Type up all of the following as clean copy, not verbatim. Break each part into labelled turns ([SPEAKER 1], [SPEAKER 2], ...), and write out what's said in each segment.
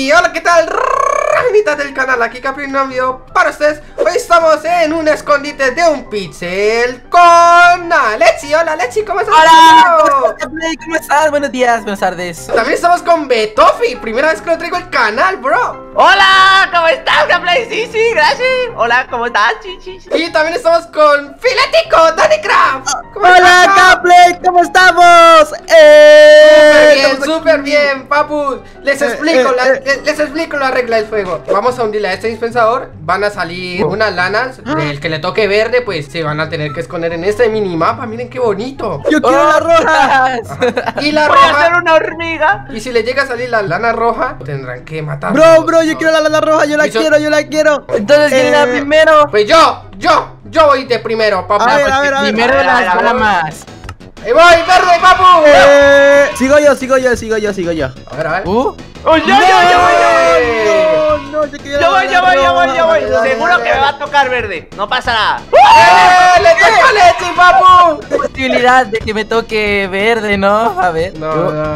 [SPEAKER 1] Y hola, ¿qué tal? Mitad del canal, aquí Capri, un video para ustedes. Hoy estamos en un escondite de un pixel con Alexi. Hola Alexi, ¿cómo estás?
[SPEAKER 2] Hola, ¿cómo estás? Buenos días, buenas tardes.
[SPEAKER 1] También estamos con Betofi, primera vez que lo traigo al canal, bro.
[SPEAKER 2] Hola, ¿cómo estás, Gameplay? Sí, gracias. Hola, ¿cómo estás? Sí.
[SPEAKER 1] Y también estamos con Filetico, Danny Craft.
[SPEAKER 3] Hola, Gameplay, ¿cómo estamos?
[SPEAKER 1] Súper bien, papu. Les explico la regla del juego. Vamos a hundirle a este dispensador. Van a salir unas lanas. El que le toque verde, pues se van a tener que esconder en este minimapa. Miren qué bonito.
[SPEAKER 3] Yo quiero la roja.
[SPEAKER 1] Y la
[SPEAKER 2] Voy a
[SPEAKER 1] roja.
[SPEAKER 2] hacer una hormiga.
[SPEAKER 1] Y si le llega a salir la lana roja, tendrán que matar.
[SPEAKER 3] Bro, yo quiero la lana roja, yo la quiero.
[SPEAKER 2] Entonces, ¿quién era primero?
[SPEAKER 1] Pues yo voy de primero, papu.
[SPEAKER 3] A ver.
[SPEAKER 2] Primero las ramas.
[SPEAKER 1] ¡Ahí voy, verde, papu!
[SPEAKER 3] Sigo yo.
[SPEAKER 1] A ver.
[SPEAKER 2] ¡Oh,
[SPEAKER 3] No, yo quiero
[SPEAKER 2] Yo
[SPEAKER 3] la
[SPEAKER 2] voy.
[SPEAKER 3] roja.
[SPEAKER 2] Seguro que me va a tocar verde. No pasa nada.
[SPEAKER 1] ¡Le toca a Alexi, papu!
[SPEAKER 2] Posibilidad de que me toque verde, ¿no? A ver.
[SPEAKER 1] No.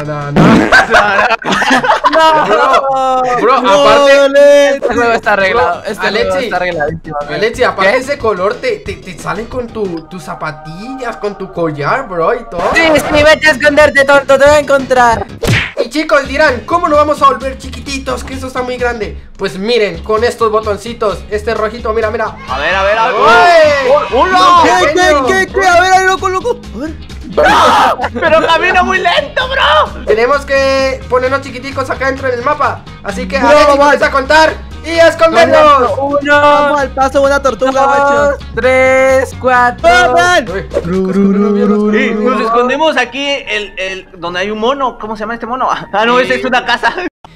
[SPEAKER 1] Bro,
[SPEAKER 3] No,
[SPEAKER 1] aparte.
[SPEAKER 2] Este juego está arreglado. Este
[SPEAKER 1] Alexi,
[SPEAKER 2] juego está arregladísimo.
[SPEAKER 1] Alexi, aparte
[SPEAKER 2] ¿Qué?
[SPEAKER 1] ese color te salen con tus zapatillas, con tu collar, bro, y todo.
[SPEAKER 2] Sí, vete a esconderte, tonto, te voy a encontrar.
[SPEAKER 1] Y chicos dirán, ¿cómo nos vamos a volver chiquititos? Que eso está muy grande. Pues miren, con estos botoncitos, este rojito, mira.
[SPEAKER 2] A ver.
[SPEAKER 1] ¡Uy!
[SPEAKER 2] ¡Hola!
[SPEAKER 3] ¿Qué? A ver, loco. A ver.
[SPEAKER 2] Pero camino muy lento, bro.
[SPEAKER 1] Tenemos que ponernos chiquiticos acá dentro del mapa. Así que
[SPEAKER 3] Bro,
[SPEAKER 1] Alexi,
[SPEAKER 3] vamos.
[SPEAKER 1] comienza a contar y a escondernos.
[SPEAKER 3] Vamos
[SPEAKER 2] Uno,
[SPEAKER 3] al paso de una tortuga, macho.
[SPEAKER 2] 2, 3, 4.
[SPEAKER 3] ¡Vayan!
[SPEAKER 1] Uy.
[SPEAKER 2] Nos escondemos aquí, donde hay un mono. ¿Cómo se llama este mono? Ah, no, esa es una casa.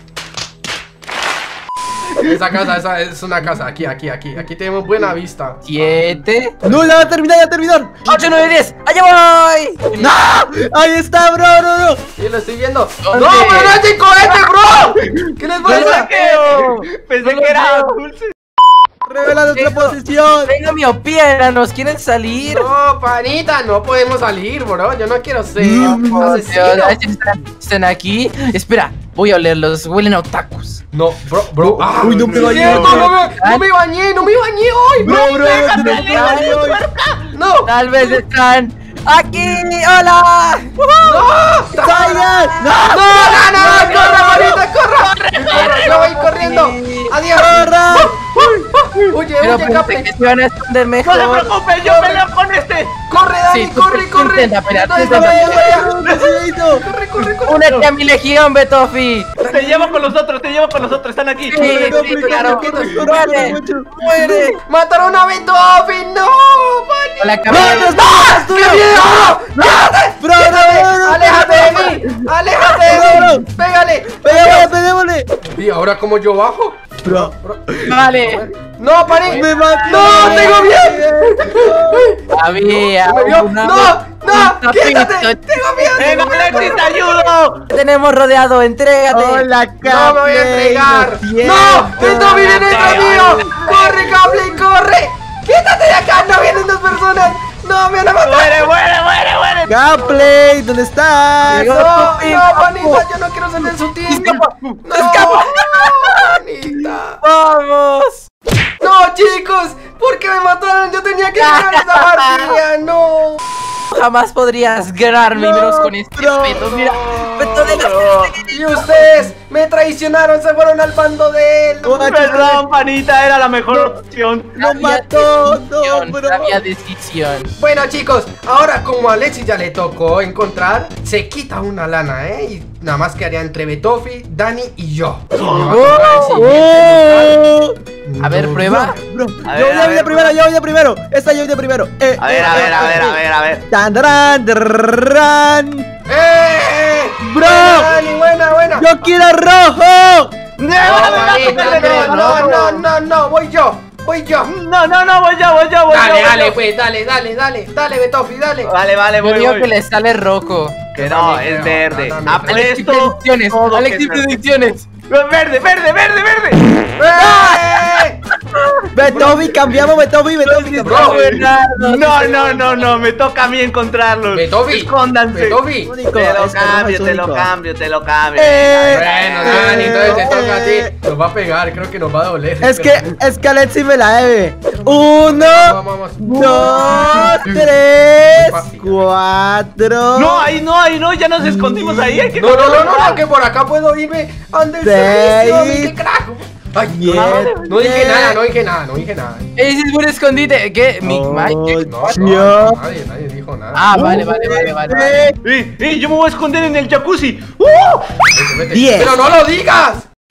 [SPEAKER 1] Esa es una casa, aquí tenemos buena vista.
[SPEAKER 2] 7,
[SPEAKER 3] No, ya va a terminar.
[SPEAKER 2] 8, 9, 10. ¡Allá voy!
[SPEAKER 3] ¡No! Ahí está, bro.
[SPEAKER 1] Sí, lo estoy viendo.
[SPEAKER 2] ¿Dónde?
[SPEAKER 1] ¡No, pero no es el cohete, bro! ¿Qué les pasa?
[SPEAKER 2] Pensé que era dulce.
[SPEAKER 3] Revela nuestra posición.
[SPEAKER 2] Venga, miopía, ¿nos quieren salir?
[SPEAKER 1] No, panita, no podemos salir, bro. Yo no quiero ser
[SPEAKER 2] Dios,
[SPEAKER 1] asesino.
[SPEAKER 2] están aquí. Espera, voy a olerlos. Huelen a otakus.
[SPEAKER 1] No, bro.
[SPEAKER 3] Uy, no me bañé.
[SPEAKER 1] Cierto, no me bañé hoy, bro. No.
[SPEAKER 2] Tal vez están aquí. ¡Hola!
[SPEAKER 1] ¡No!
[SPEAKER 3] ¡Salgan!
[SPEAKER 1] ¡No! ¡Corre, manita, corre! Yo voy corriendo. ¡Adiós! Huye,
[SPEAKER 2] Pero
[SPEAKER 1] Capi.
[SPEAKER 2] pensé que se iban a esconder mejor.
[SPEAKER 4] No te preocupes, yo peleo con este.
[SPEAKER 1] ¡Corre, Dani!
[SPEAKER 2] Sí, tú
[SPEAKER 1] ¡Corre!
[SPEAKER 2] intenta pelear,
[SPEAKER 1] ¿Dónde
[SPEAKER 2] intenta
[SPEAKER 1] está?
[SPEAKER 2] pelear.
[SPEAKER 3] Necesito.
[SPEAKER 1] ¡Corre!
[SPEAKER 2] Únete a mi legión, Betofi.
[SPEAKER 4] Te llevo con los otros, están aquí.
[SPEAKER 2] Sí, claro. Muere.
[SPEAKER 1] ¡Mataron a Betofi! ¡No! ¡Pani!
[SPEAKER 2] Hola,
[SPEAKER 1] ¡No!
[SPEAKER 2] cabrón.
[SPEAKER 1] ¡Qué miedo!
[SPEAKER 3] Bro,
[SPEAKER 1] ¡Aléjate de mí! ¡Aléjate de mí! ¡Pégale!
[SPEAKER 3] Peguémosle.
[SPEAKER 1] ¿Y ahora cómo yo bajo?
[SPEAKER 3] Bro.
[SPEAKER 2] Vale.
[SPEAKER 1] ¡No, Pani!
[SPEAKER 3] Me mató.
[SPEAKER 1] ¡No! ¡Tengo miedo!
[SPEAKER 2] Había
[SPEAKER 1] ¿Me vio?
[SPEAKER 2] una-
[SPEAKER 1] ¡No! ¡Quítate! ¡Tengo miedo!
[SPEAKER 4] ¡Venga, Alexi, te ayudo!
[SPEAKER 2] Tenemos rodeado, entrégate.
[SPEAKER 3] Hola,
[SPEAKER 1] ¡No me voy a entregar! ¡No! ¡Betofi viene detrás mío! ¡Corre, Cable, corre! ¡Quítate de acá! ¡No vienen dos personas! ¡No, me van a matar!
[SPEAKER 4] ¡Muere!
[SPEAKER 3] Gameplay, ¿dónde estás?
[SPEAKER 2] Llegó.
[SPEAKER 1] ¡No, Panita! ¡Yo no quiero ser de su team! ¡No! ¡Panita!
[SPEAKER 2] Vamos.
[SPEAKER 1] ¡No, chicos! ¿Por qué me mataron? Yo tenía que ganar esa partida. ¡No!
[SPEAKER 2] Jamás podrías ganarme, y menos con este
[SPEAKER 3] bro.
[SPEAKER 2] peto. Mira, peto de la...
[SPEAKER 1] Y ustedes me traicionaron, se fueron al bando de él.
[SPEAKER 4] Perdón, panita, era la mejor opción.
[SPEAKER 3] Lo
[SPEAKER 2] Había
[SPEAKER 3] mató.
[SPEAKER 2] decisión,
[SPEAKER 3] No, bro.
[SPEAKER 2] había decisión.
[SPEAKER 1] Bueno, chicos, ahora como a Alexi ya le tocó encontrar, se quita una lana, Y nada más quedaría entre Betofi, Dani y yo. Me va a tocar el siguiente buscar.
[SPEAKER 2] A ver, prueba.
[SPEAKER 3] Bro,
[SPEAKER 4] A
[SPEAKER 3] yo
[SPEAKER 4] ver,
[SPEAKER 3] voy de primero. Esta yo voy de primero.
[SPEAKER 4] A ver.
[SPEAKER 3] Tandrán, drrrrán. Bro.
[SPEAKER 1] Buena.
[SPEAKER 3] Yo quiero rojo.
[SPEAKER 1] No, voy yo.
[SPEAKER 4] No, voy yo.
[SPEAKER 1] Dale, pues, dale, Betofi, dale.
[SPEAKER 4] Vale,
[SPEAKER 2] Yo
[SPEAKER 4] voy.
[SPEAKER 2] digo que le sale rojo.
[SPEAKER 4] Que no, es verde.
[SPEAKER 1] No,
[SPEAKER 2] Alexi,
[SPEAKER 4] Apuesto
[SPEAKER 2] predicciones.
[SPEAKER 4] todo
[SPEAKER 2] Alexi,
[SPEAKER 4] que es
[SPEAKER 2] predicciones.
[SPEAKER 4] verde.
[SPEAKER 3] Betofi, cambiamos, Betofi.
[SPEAKER 1] Bro,
[SPEAKER 4] No, me toca a mí encontrarlos.
[SPEAKER 1] Betofi,
[SPEAKER 4] Escóndanse.
[SPEAKER 1] Betofi.
[SPEAKER 3] Único,
[SPEAKER 4] Te lo
[SPEAKER 3] es que rojo es
[SPEAKER 4] cambio.
[SPEAKER 3] único.
[SPEAKER 1] Bueno, Dani, entonces te toca a ti. Nos va a pegar, creo que nos va a doler.
[SPEAKER 3] Es que Alexi me la debe. 1,
[SPEAKER 1] Vamos.
[SPEAKER 3] 2, 3, 4.
[SPEAKER 2] No, ahí no, ya nos escondimos ahí. Hay que
[SPEAKER 1] No, que por acá puedo irme. Ande el servicio, qué crack. Ay, no dije nada.
[SPEAKER 5] Ese es un escondite. ¿Qué?
[SPEAKER 3] Mike.
[SPEAKER 1] No, nadie dijo nada.
[SPEAKER 5] Ah, vale.
[SPEAKER 2] Yo me voy a esconder en el jacuzzi.
[SPEAKER 1] Vete.
[SPEAKER 3] 10.
[SPEAKER 1] Pero no lo digas.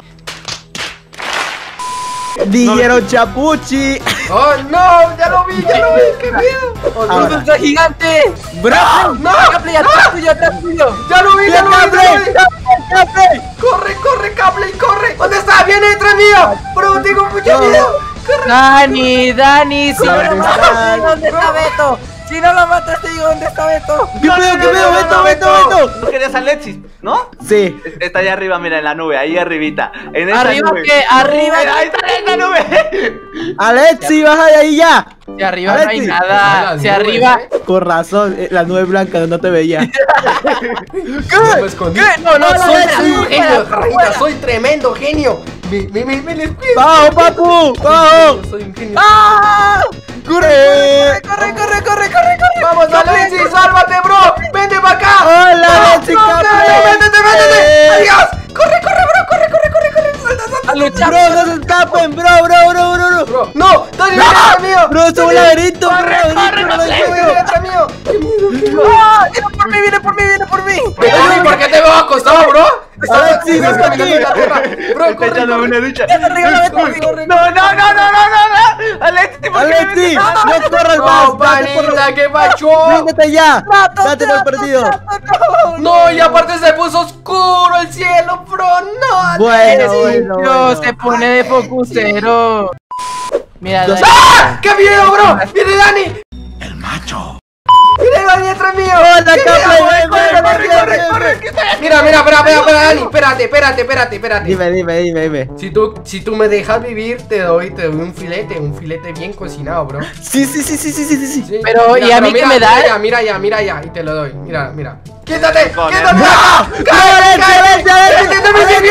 [SPEAKER 3] Dijeron Chapuchi.
[SPEAKER 1] Oh, no, ya lo vi, qué miedo. Oh, no.
[SPEAKER 3] Ahora.
[SPEAKER 5] ¡Está gigante!
[SPEAKER 1] ¡Bro! ¡No!
[SPEAKER 5] ¡Capley, atrás tuyo!
[SPEAKER 1] ¡Ya lo vi!
[SPEAKER 3] ¡Capley!
[SPEAKER 1] ¡Corre, Capley, corre! ¿Dónde está? ¡Viene detrás mío! ¡Bro, tengo mucho miedo! ¡Corre!
[SPEAKER 5] Dani, si no
[SPEAKER 3] ¿Dónde
[SPEAKER 5] lo
[SPEAKER 3] está?
[SPEAKER 5] matas, ¿dónde está Beto? Si no lo matas, te digo, ¿dónde está Beto?
[SPEAKER 3] ¿Qué pedo? Beto!
[SPEAKER 2] ¿No querías a Alexis, no?
[SPEAKER 3] Sí.
[SPEAKER 2] Está allá arriba, mira, en la nube, ahí arribita. En esa
[SPEAKER 5] ¿Arriba
[SPEAKER 2] nube.
[SPEAKER 5] qué? ¿Arriba?
[SPEAKER 2] Ahí está en la nube.
[SPEAKER 3] Alexi, baja de ahí ya.
[SPEAKER 5] Si arriba no hay
[SPEAKER 3] Alexis.
[SPEAKER 5] nada. Si arriba.
[SPEAKER 3] Con razón, la nube blanca no te veía.
[SPEAKER 1] No me escondí.
[SPEAKER 5] ¿Qué? No,
[SPEAKER 1] Soy un genio, Ranita, soy tremendo genio. Me les cuido.
[SPEAKER 3] ¡Bajo, papu! ¡Bajo!
[SPEAKER 1] Soy un genio.
[SPEAKER 5] ¡Ah!
[SPEAKER 3] ¡Corre!
[SPEAKER 5] ¡Corre!
[SPEAKER 1] Vamos, Alexis, sálvate, bro. Vente para acá.
[SPEAKER 3] ¡Hola, Alexi,
[SPEAKER 1] Métete. Adiós. Corre, bro. Corre. Salta.
[SPEAKER 5] ¡A luchar!
[SPEAKER 3] ¡Bro, no se escapen! ¡Bro!
[SPEAKER 1] Bro, no, Dani, detrás mío.
[SPEAKER 3] ¡Bro, esto es un laberinto!
[SPEAKER 2] Corre,
[SPEAKER 1] Detrás mío.
[SPEAKER 5] ¡Ah! ¡Viene por mí!
[SPEAKER 1] Dani, ¿por qué te veo acostado, bro?
[SPEAKER 3] Alexis,
[SPEAKER 1] Estás
[SPEAKER 3] está
[SPEAKER 1] caminando en la tierra. Bro,
[SPEAKER 2] Está echándome una ducha.
[SPEAKER 1] corre.
[SPEAKER 2] No. Alexis, ¿por qué me
[SPEAKER 3] ¡Alexi!
[SPEAKER 2] metes?
[SPEAKER 3] ¡No corras
[SPEAKER 1] No,
[SPEAKER 3] más! ¡Date por
[SPEAKER 1] panita, ¿qué pacho?
[SPEAKER 3] ¡Ríndete ya! ¡Date por perdido!
[SPEAKER 1] No, y aparte se puso oscuro el cielo, bro. No,
[SPEAKER 3] Bueno.
[SPEAKER 5] Dios, se pone de focusero. Mira, Dani.
[SPEAKER 1] ¡Ah! ¡Qué miedo, bro! ¡Viene Dani! ¡El macho! ¡Viene Dani detrás mío!
[SPEAKER 3] ¡Hola,
[SPEAKER 1] ¡Qué
[SPEAKER 3] Capley!
[SPEAKER 1] miedo!
[SPEAKER 3] ¡Corre!
[SPEAKER 1] Mira, espera, Dani, espérate.
[SPEAKER 3] Dime.
[SPEAKER 1] Si tú me dejas vivir, te doy un filete bien cocinado, bro.
[SPEAKER 3] Sí.
[SPEAKER 1] Sí.
[SPEAKER 5] Pero,
[SPEAKER 1] Mira,
[SPEAKER 5] ¿y a mí
[SPEAKER 1] mira,
[SPEAKER 5] qué me da?
[SPEAKER 1] Mira ya, y te lo doy. Mira. ¡Quítate!
[SPEAKER 2] Con
[SPEAKER 1] ¡Quítate!
[SPEAKER 2] el-
[SPEAKER 1] ¡Cállate! ¡Quítate mi sitio!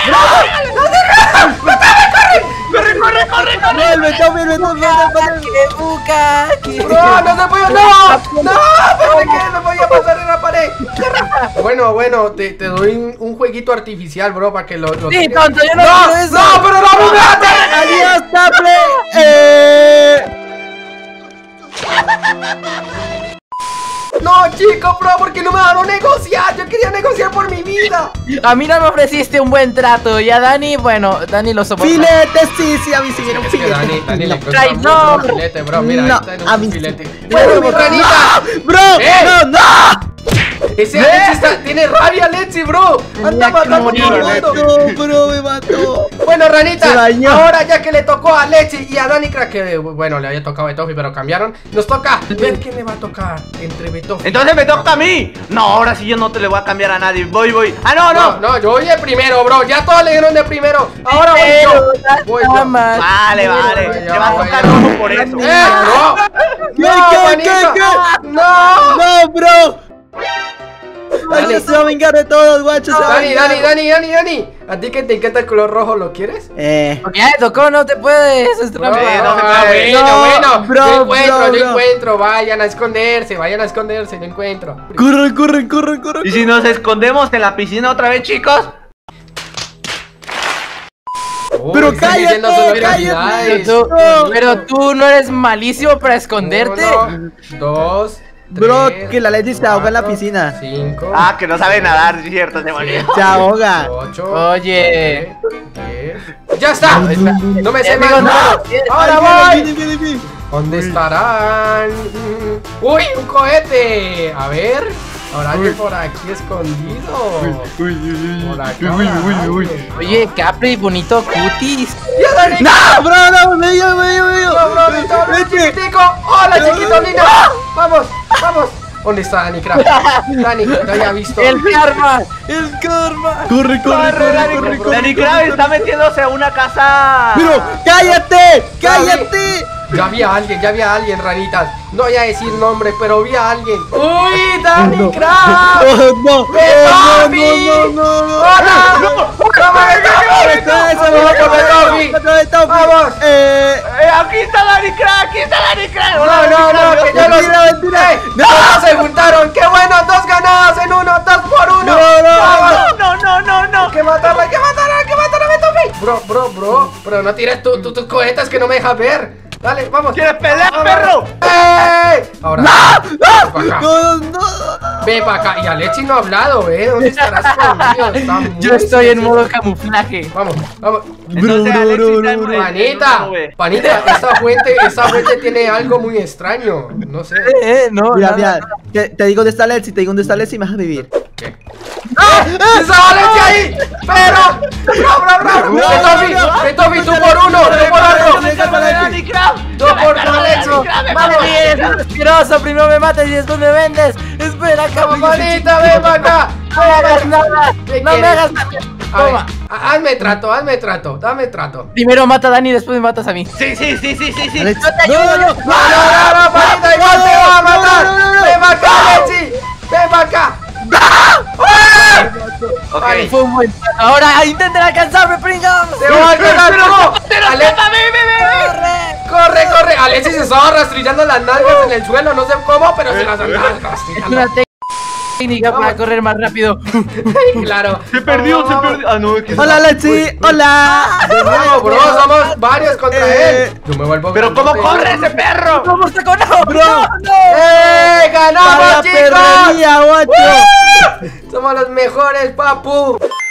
[SPEAKER 3] ¡Vuelve!
[SPEAKER 5] ¡Qué buca!
[SPEAKER 1] ¡No, no se puede! ¡No! ¿Por qué no voy a pasar en la pared? Bueno, te doy un jueguito artificial, bro, para que lo
[SPEAKER 5] Sí,
[SPEAKER 1] tires.
[SPEAKER 5] tonto, yo no quiero eso.
[SPEAKER 1] ¡No, pero no me mates!
[SPEAKER 3] ¡Adiós, Capley!
[SPEAKER 1] No, chico, bro, porque no me dejaron negociar. Yo quería negociar por mi vida.
[SPEAKER 5] A mí no me ofreciste un buen trato. Y a Dani, bueno, Dani lo soporta.
[SPEAKER 3] ¡Filete! Sí, a mí sí viene un
[SPEAKER 1] Es que
[SPEAKER 3] filete.
[SPEAKER 1] Dani le
[SPEAKER 5] Ay,
[SPEAKER 1] cuesta
[SPEAKER 5] no.
[SPEAKER 1] mucho un filete, bro. Mira,
[SPEAKER 3] No,
[SPEAKER 1] ahí está en
[SPEAKER 3] a
[SPEAKER 1] un
[SPEAKER 3] mí sí.
[SPEAKER 1] filete.
[SPEAKER 3] Bueno,
[SPEAKER 1] ¡Mi ranita!
[SPEAKER 3] ¡Bro! ¡No!
[SPEAKER 1] Ese Alexi tiene rabia, Alexi, bro. Anda matando a todo el mundo.
[SPEAKER 3] ¡No, bro! ¡Me mató!
[SPEAKER 1] Bueno, ranita,
[SPEAKER 3] Se dañó.
[SPEAKER 1] ahora ya que le tocó a Alexi y a Dani, creo que, bueno, le había tocado a Betofi, pero cambiaron. Nos toca ver quién le va a tocar entre Betofi.
[SPEAKER 2] Entonces me toca a mí. No, ahora sí yo no te le voy a cambiar a nadie. Voy. Ah, no.
[SPEAKER 1] Yo voy de primero, bro. Ya todos le dieron de primero. Ahora voy yo. Voy yo.
[SPEAKER 2] Vale.
[SPEAKER 1] Vaya,
[SPEAKER 2] Te va a tocar
[SPEAKER 1] vaya.
[SPEAKER 2] rojo por eso.
[SPEAKER 1] Bro.
[SPEAKER 3] ¿Qué?
[SPEAKER 1] No.
[SPEAKER 3] ¡No, bro!
[SPEAKER 1] Dani.
[SPEAKER 3] ¡Ay, se va a vengar de todos, guacho! se va a vengar.
[SPEAKER 1] Dani. ¿A ti que te encanta el color rojo, lo quieres?
[SPEAKER 5] Ya te tocó, no te puedes. Es
[SPEAKER 1] Bro,
[SPEAKER 5] trampa.
[SPEAKER 1] bueno,
[SPEAKER 3] bro,
[SPEAKER 1] yo encuentro, vayan a esconderse, yo encuentro.
[SPEAKER 3] ¡Corre!
[SPEAKER 2] ¿Y si nos escondemos en la piscina otra vez, chicos?
[SPEAKER 1] Uy,
[SPEAKER 3] Pero
[SPEAKER 1] están
[SPEAKER 3] cállate,
[SPEAKER 1] diciendo sus
[SPEAKER 3] cállate.
[SPEAKER 1] habilidades.
[SPEAKER 5] Pero tú no eres malísimo para esconderte.
[SPEAKER 1] 1, 2,
[SPEAKER 3] Bro,
[SPEAKER 1] 3,
[SPEAKER 3] que la Leti se ahoga en la
[SPEAKER 1] 4,
[SPEAKER 3] piscina.
[SPEAKER 1] 5,
[SPEAKER 2] Ah, que no sabe nadar, es cierto, se me olvidó.
[SPEAKER 3] Se ahoga.
[SPEAKER 1] 8,
[SPEAKER 5] Oye.
[SPEAKER 1] 10. ¡Ya está! No me sé
[SPEAKER 5] Amigo,
[SPEAKER 1] más.
[SPEAKER 5] no.
[SPEAKER 1] ¡Ahora voy!
[SPEAKER 3] Viene.
[SPEAKER 1] ¿Dónde estarán? ¡Uy, un cohete! A ver. Ahora alguien por aquí escondido. Por acá.
[SPEAKER 5] Oye, Capri, bonito cutis.
[SPEAKER 1] ¡Ya, Dani!
[SPEAKER 3] ¡No, bro! ¡No, medio!
[SPEAKER 1] ¡No, bro, chiquitico! ¡Hola, chiquito lindo! ¡Vamos! ¿Dónde está Dani Craft? Dani, lo había visto.
[SPEAKER 5] El karma.
[SPEAKER 3] ¡Corre!
[SPEAKER 2] Dani Krav está metiéndose a una casa.
[SPEAKER 3] ¡Pero cállate!
[SPEAKER 1] Ya había alguien, ranitas. No voy a decir nombre, pero vi a alguien. ¡Uy, Dani Craft!
[SPEAKER 3] ¡No!
[SPEAKER 1] ¡Betofi!
[SPEAKER 3] ¡No!
[SPEAKER 1] ¡Hola! ¡No me dejes!
[SPEAKER 3] otra vez, Tofi.
[SPEAKER 1] Vamos.
[SPEAKER 2] Aquí está Dani Crack, aquí está Dani Crack.
[SPEAKER 1] No, no, no, que yo los...
[SPEAKER 3] Mentira, mentira.
[SPEAKER 1] ¡Ey! ¡No! ¡Se juntaron! ¡Qué bueno! ¡Dos ganadas en uno! ¡2 por 1! ¡Vamos!
[SPEAKER 2] No.
[SPEAKER 1] ¡Que matarla! ¡Que matarla! ¡Que matarla, Tofi! Bro, no tires tus cohetas que no me dejas ver. Dale, vamos.
[SPEAKER 2] ¿Quieres pelear,
[SPEAKER 1] Vamos.
[SPEAKER 2] perro?
[SPEAKER 1] ¡Ey! Ahora. Ven para acá.
[SPEAKER 3] No.
[SPEAKER 1] Y Alexi no ha hablado, ¿Dónde estarás escondido? Está muy
[SPEAKER 5] Yo estoy en
[SPEAKER 1] silencioso.
[SPEAKER 5] modo camuflaje.
[SPEAKER 1] Vamos.
[SPEAKER 2] Entonces, Alexis está en-
[SPEAKER 1] Panita, esa fuente tiene algo muy extraño. No sé.
[SPEAKER 5] No,
[SPEAKER 3] Mira,
[SPEAKER 5] nada,
[SPEAKER 3] mira, te digo dónde está Lexi, te digo dónde está Lexi y me dejas vivir.
[SPEAKER 1] ¿Qué? ¡Está Alexi ahí! ¡Pero! ¡Bro! ¡Ve, Tofi, tú por uno! ¡Tú por otro!
[SPEAKER 2] Dani Crack.
[SPEAKER 1] ¡Tú por Alexi! ¡Vamos!
[SPEAKER 5] Eres asqueroso, primero me matas y después me vendes. Espera, cabrón.
[SPEAKER 1] ¡Panita, ven para acá!
[SPEAKER 5] No me hagas nada.
[SPEAKER 1] ¿Qué
[SPEAKER 5] No me
[SPEAKER 1] quieres?
[SPEAKER 5] hagas nada.
[SPEAKER 1] A ver,
[SPEAKER 5] Toma.
[SPEAKER 1] hazme trato, dame trato.
[SPEAKER 5] Primero mata a Dani y después me matas a mí.
[SPEAKER 2] Sí.
[SPEAKER 3] Alex-
[SPEAKER 5] Yo te ayudo,
[SPEAKER 3] no,
[SPEAKER 5] yo-
[SPEAKER 1] No, Panita, igual te va a matar. ¡Ven para acá, Alexi! ¡Ven para acá!
[SPEAKER 2] Ok.
[SPEAKER 1] Ay,
[SPEAKER 5] Fue un buen trato. Ahora intenten alcanzarme, pringamos.
[SPEAKER 1] ¡Te voy a alcanzar! ¡No! Ale-
[SPEAKER 5] Corre.
[SPEAKER 1] ¡Corre! Alexi se estaba rastrillando las nalgas en el suelo, no sé cómo, pero se las andaba
[SPEAKER 5] Es
[SPEAKER 1] rastrillando.
[SPEAKER 5] una técnica para correr más rápido.
[SPEAKER 1] Claro.
[SPEAKER 2] Se perdió. Ah, no, es que
[SPEAKER 3] Hola, Lexi. Hola.
[SPEAKER 1] No, bro, somos varios contra él. Yo me vuelvo.
[SPEAKER 2] Pero ¿cómo corre ese perro?
[SPEAKER 5] ¡Vamos a con no!
[SPEAKER 3] Bro.
[SPEAKER 1] ¡Eh! ¡Ganamos,
[SPEAKER 3] Para la
[SPEAKER 1] chicos!
[SPEAKER 3] perrería, guacho.
[SPEAKER 1] Somos los mejores, papu.